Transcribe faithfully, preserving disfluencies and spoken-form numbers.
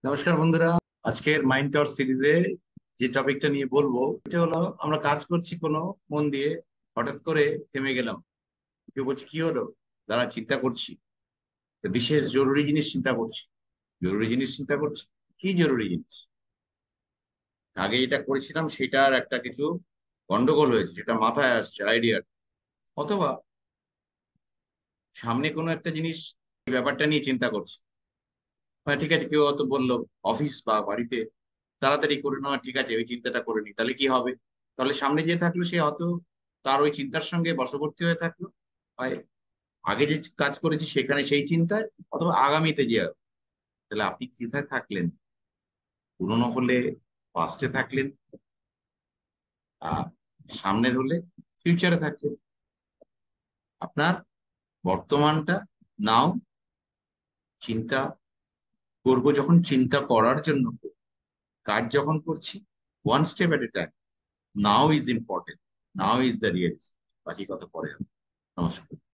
নমস্কার বন্ধুরা। আজকের মাইন্ড টর সিরিজে যে টপিকটা নিয়ে বলবো এটা হলো, আমরা কাজ করছি কোনো মন দিয়ে, হঠাৎ করে থেমে গেলাম। কেউ বলছে কি হলো, দাঁড়া চিন্তা করছি, তো বিশেষ জরুরি জিনিস চিন্তা করছি। জরুরি জিনিস চিন্তা করছি, কি জরুরি জিনিস? আগে এটা করেছিলাম সেটার একটা কিছু গন্ডগোল হয়েছে, সেটা মাথায় আসছে আইডিয়া। অথবা সামনে কোনো একটা জিনিস, এই ব্যাপারটা নিয়ে চিন্তা করছি। হ্যাঁ ঠিক আছে, কেউ হয়তো বললো অফিস বা বাড়িতে তাড়াতাড়ি করে নেওয়া, ঠিক আছে ওই চিন্তাটা করে নি, তাহলে কি হবে? তাহলে সামনে যে থাকলো সে হয়তো তার ওই চিন্তার সঙ্গে বশবর্তী হয়ে থাকলো। হয় আগে যে কাজ করেছি সেখানে সেই চিন্তায়, অথবা আগামীতে যে হবে। তাহলে আপনি কোথায় থাকলেন? পুরনো হলে পাস্টে থাকলেন, আর সামনের হলে ফিউচারে থাকলেন। আপনার বর্তমানটা নাও। চিন্তা করব যখন, চিন্তা করার জন্য করব। কাজ যখন করছি, one step at a time. Now is important, now is the real. বাকি কথা পরে হবে। নমস্কার।